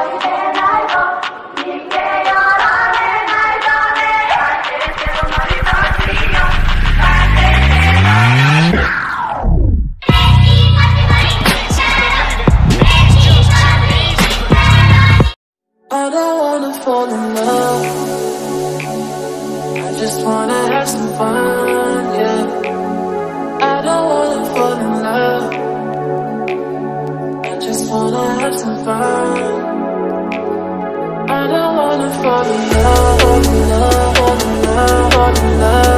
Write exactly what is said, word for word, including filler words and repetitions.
I don't wanna fall in love, I just wanna have some fun, yeah. I don't wanna fall in love, I just wanna have some fun. I don't wanna fall in love, fall in love, fall in love, fall in love.